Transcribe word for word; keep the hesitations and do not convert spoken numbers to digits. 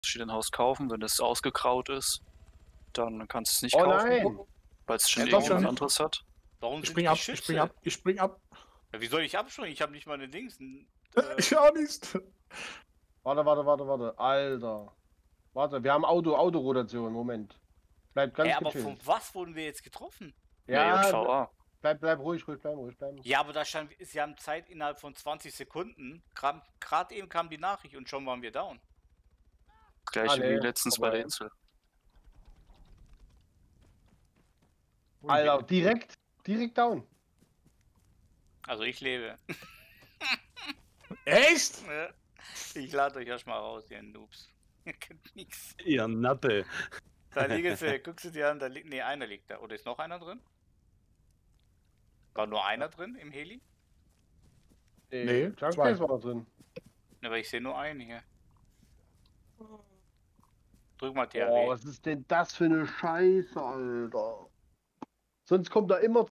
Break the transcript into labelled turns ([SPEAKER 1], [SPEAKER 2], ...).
[SPEAKER 1] ein Haus kaufen, wenn es ausgegraut ist, dann kannst du es nicht
[SPEAKER 2] Oh
[SPEAKER 1] kaufen,
[SPEAKER 2] nein!
[SPEAKER 1] weil es schon
[SPEAKER 3] Ja,
[SPEAKER 1] irgendjemand
[SPEAKER 3] schon.
[SPEAKER 1] anderes hat.
[SPEAKER 3] Warum
[SPEAKER 4] Ich
[SPEAKER 3] sind
[SPEAKER 4] spring
[SPEAKER 3] die
[SPEAKER 4] ab, ich
[SPEAKER 3] Schütze?
[SPEAKER 4] spring ab, ich spring ab.
[SPEAKER 3] Ja, wie soll ich abspringen? Ich habe nicht mal eine Dings. Äh,
[SPEAKER 4] Ich auch nicht.
[SPEAKER 2] Warte, warte, warte, warte. Alter. Warte, wir haben Auto, Autorotation. Moment. Bleib ganz
[SPEAKER 3] Ey, aber
[SPEAKER 2] gechillt.
[SPEAKER 3] von was wurden wir jetzt getroffen?
[SPEAKER 1] Ja,
[SPEAKER 2] Ja,
[SPEAKER 1] J V A.
[SPEAKER 2] bleib, bleib ruhig, ruhig bleiben, ruhig bleiben.
[SPEAKER 3] Ja, aber da stand, sie haben Zeit innerhalb von zwanzig Sekunden. Gerade eben kam die Nachricht und schon waren wir down.
[SPEAKER 1] Gleiche
[SPEAKER 2] Ah, nee,
[SPEAKER 1] wie letztens bei
[SPEAKER 2] vorbei.
[SPEAKER 1] der Insel.
[SPEAKER 2] Alter, direkt, direkt down.
[SPEAKER 3] Also ich lebe.
[SPEAKER 4] Echt?
[SPEAKER 3] Ja. Ich lade euch erstmal raus, ihr Noobs. Ihr kennt nix.
[SPEAKER 5] Ihr Nappe.
[SPEAKER 3] Da liegen sie, guckst du dir an, da liegt, nee, einer liegt da. Oder ist noch einer drin? War nur einer drin im Heli?
[SPEAKER 4] Nee,
[SPEAKER 2] Junk
[SPEAKER 4] zwei.
[SPEAKER 2] Case war da drin.
[SPEAKER 3] Ne, aber ich sehe nur einen hier. Drück mal T
[SPEAKER 2] Oh,
[SPEAKER 3] R W.
[SPEAKER 2] was ist denn das für eine Scheiße, Alter? Sonst kommt da immer